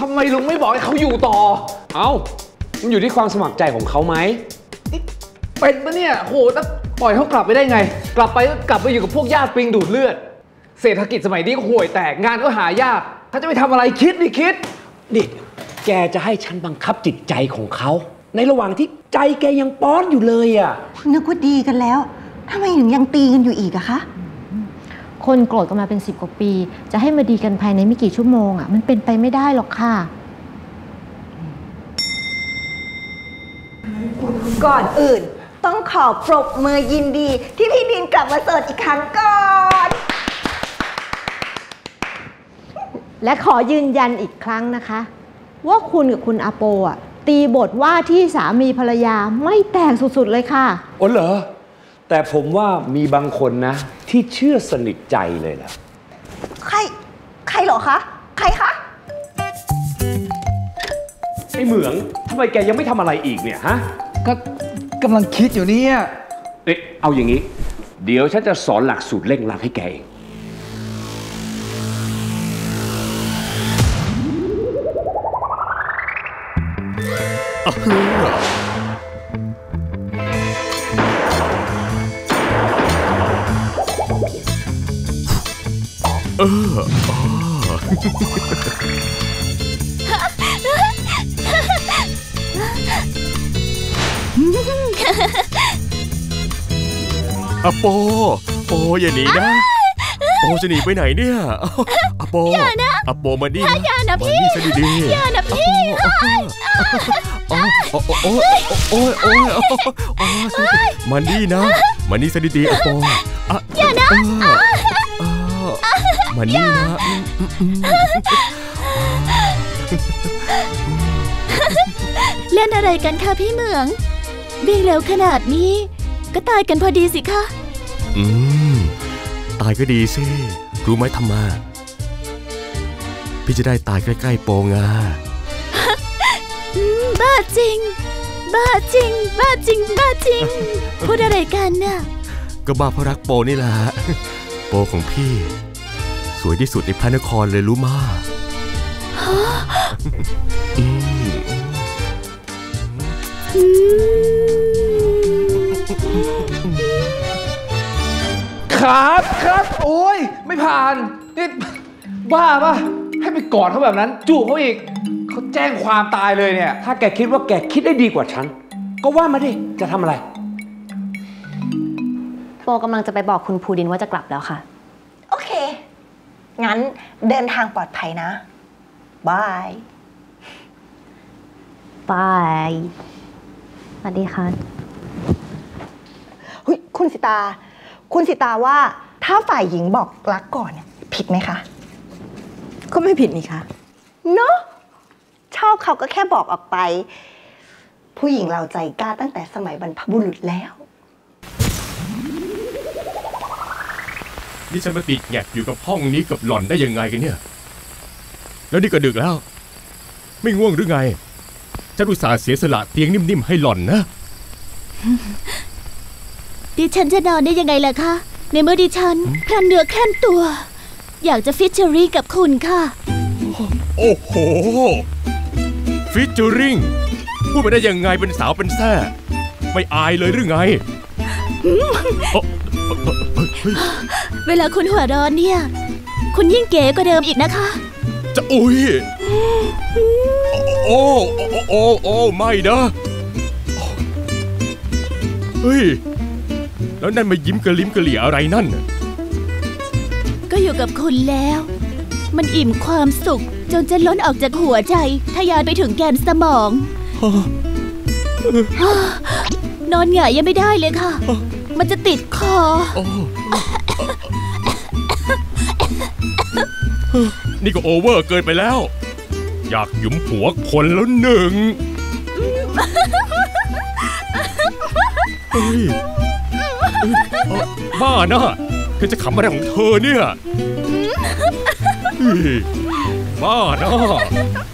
ทำไมลุงไม่บอกให้เขาอยู่ต่อเอ้ามันอยู่ที่ความสมัครใจของเขาไหมเป็นปะเนี่ยโหแล้วปล่อยเขากลับไปได้ไงกลับไปอยู่กับพวกญาติปิงดูดเลือดเศรษฐกิจสมัยนี้ก็ห่วยแตกงานก็หายากถ้าจะไปทำอะไรคิดนี่แกจะให้ฉันบังคับจิตใจของเขาในระหว่างที่ใจแกยังป้อนอยู่เลยอ่ะนึกว่าดีกันแล้วทำไมถึงยังตีกันอยู่อีกอะคะคนโกรธกันมาเป็น10 กว่าปีจะให้มาดีกันภายในไม่กี่ชั่วโมงอ่ะมันเป็นไปไม่ได้หรอกค่ะก่อนอื่นต้องขอปรบมือยินดีที่พี่ดินกลับมาโสดอีกครั้งก่อนและขอยืนยันอีกครั้งนะคะว่าคุณกับคุณอาโปอ่ะตีบทว่าที่สามีภรรยาไม่แตกสุดๆเลยค่ะอ๋อเหรอแต่ผมว่ามีบางคนนะที่เชื่อสนิทใจเลยล่ะใครเหรอคะใครคะไอ้เหมืองทำไมแกยังไม่ทำอะไรอีกเนี่ยฮะก็กำลังคิดอยู่เนี่ยเอาอย่างนี้เดี๋ยวฉันจะสอนหลักสูตรเร่งรัดให้แกเองอะโปอย่าหนีนะโปจะหนีไปไหนเนี่ยอะโปอย่านะอะโปมาดิอย่านะพี่มาดิดีอย่านะพี่โอ้ยมันดีนะมันนี่สดีดีอะโปอย่านะมันนี่นะเล่นอะไรกันคะพี่เหมืองวิ่งเร็วขนาดนี้ก็ตายกันพอดีสิคะตายก็ดีสิรู้ไหมทำไมพี่จะได้ตายใกล้ๆโปงาบ้าจริงพูดอะไรกันน่ะก็บ้าเพราะรักโปนี่แหละโปของพี่สวยที่สุดในพระนครเลยรู้มาครับโอ้ยไม่ผ่านนี่บ้าป่ะให้ไปกอดเขาแบบนั้นจูบเขาอีกเขาแจ้งความตายเลยเนี่ยถ้าแกคิดว่าแกคิดได้ดีกว่าฉันก็ว่ามาดิจะทำอะไรโปกำลังจะไปบอกคุณภูดินว่าจะกลับแล้วค่ะโอเคงั้นเดินทางปลอดภัยนะบายสวัสดีค่ะคุณสิตาว่าถ้าฝ่ายหญิงบอกรักก่อนเนี่ยผิดไหมคะก็ไม่ผิดนี่คะเนาะชอบเขาก็แค่บอกออกไปผู้หญิงเราใจกล้าตั้งแต่สมัยบรรพบุรุษแล้วนี่ฉันมาติดแงกอยู่กับห้องนี้กับหล่อนได้ยังไงกันเนี่ยแล้วนี่ก็ดึกแล้วไม่ง่วงหรือไงฉันอุตส่าห์เสียสละเตียงนิ่มๆให้หล่อนนะดิฉันจะนอนได้ยังไงล่ะคะในเมื่อดิฉันคลั่นเนื้อคลั่นตัวอยากจะฟิชเชอรี่กับคุณค่ะโอ้โหฟิชเชอริงพูดไปได้ยังไงเป็นสาวเป็นแซ่ไม่อายเลยหรือไงเวลาคุณหัวร้อนเนี่ยคุณยิ่งเก๋กว่าเดิมอีกนะคะจะอุ้ยโอ้ไม่นะเฮ้ยแล้วนั่นมายิ้มกระลิ้มกระเหลี่ยอะไรนั่นก็อยู่กับคุณแล้วมันอิ่มความสุขจนจะล้นออกจากหัวใจทะยานไปถึงแกนสมองนอนหงายยังไม่ได้เลยค่ะมันจะติดคอนี่ก็โอเวอร์เกินไปแล้วอยากหยุมหัวคนแล้วหนึ่งบ้านะเธอจะขำอะไรของเธอเนี่ยบ้านะ